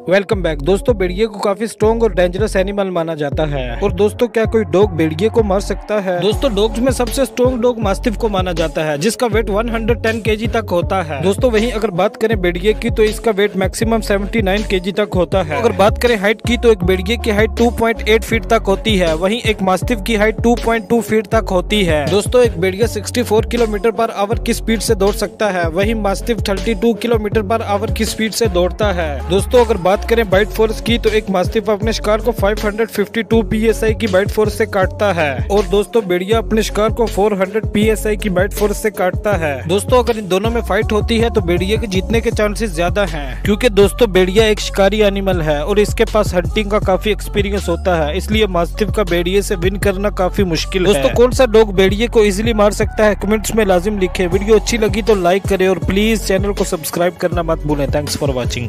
Welcome back दोस्तों। भेड़िए को काफी स्ट्रॉन्ग और डेंजरस एनिमल माना जाता है। और दोस्तों, क्या कोई डॉग भेड़िए को मार सकता है? दोस्तों, डॉग्स में सबसे स्ट्रॉन्ग डॉग मास्टिफ को माना जाता है, जिसका वेट 110 केजी तक होता है। दोस्तों, वहीं अगर बात करें भेड़िए की तो इसका वेट मैक्सिमम 79 केजी तक होता है। अगर बात करें हाइट की तो एक भेड़िए की हाइट 2.8 फीट तक होती है, वहीं एक मास्टिफ की हाइट 2.2 फीट तक होती है। दोस्तों, एक भेड़िया 64 किलोमीटर पर आवर की स्पीड से दौड़ सकता है, वहीं मास्टिफ 32 किलोमीटर पर आवर की स्पीड से दौड़ता है। दोस्तों, अगर बात करें बाइट फोर्स की तो एक मास्टिफ अपने शिकार को 552 psi की बाइट फोर्स से काटता है, और दोस्तों भेड़िया अपने शिकार को 400 psi की बाइट फोर्स से काटता है। दोस्तों, अगर इन दोनों में फाइट होती है तो भेड़िया के जीतने के चांसेस ज्यादा हैं, क्योंकि दोस्तों भेड़िया एक शिकारी एनिमल है और इसके पास हंटिंग का काफी एक्सपीरियंस होता है, इसलिए मास्टिफ का भेड़िए से विन करना काफी मुश्किल है। दोस्तों, कौन सा डॉग भेड़िए को इजिली मार सकता है कमेंट्स में लाजिम लिखे। वीडियो अच्छी लगी तो लाइक करें और प्लीज चैनल को सब्सक्राइब करना मत भूलें। Thanks for watching.